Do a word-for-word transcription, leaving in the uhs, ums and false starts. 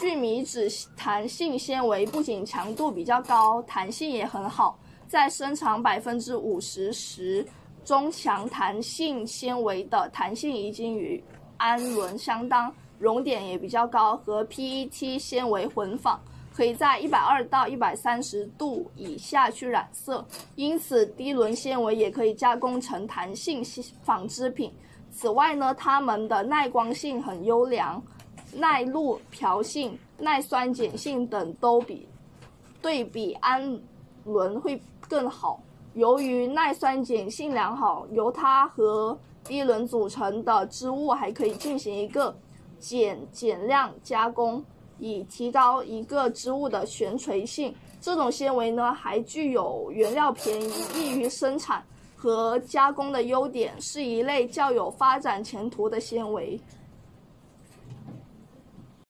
聚醚质弹性纤维不仅强度比较高，弹性也很好，在生产 百分之五十 时，中强弹性纤维的弹性已经与氨纶相当，熔点也比较高，和 P E T 纤维混纺，可以在一百二十到一百三十度以下去染色，因此低纶纤维也可以加工成弹性纺织品。此外呢，它们的耐光性很优良，耐露漂性、耐酸碱性等都比对比氨纶会更好。由于耐酸碱性良好，由它和低纶组成的织物还可以进行一个减减量加工，以提高一个织物的悬垂性。这种纤维呢，还具有原料便宜、易于生产和加工的优点，是一类较有发展前途的纤维。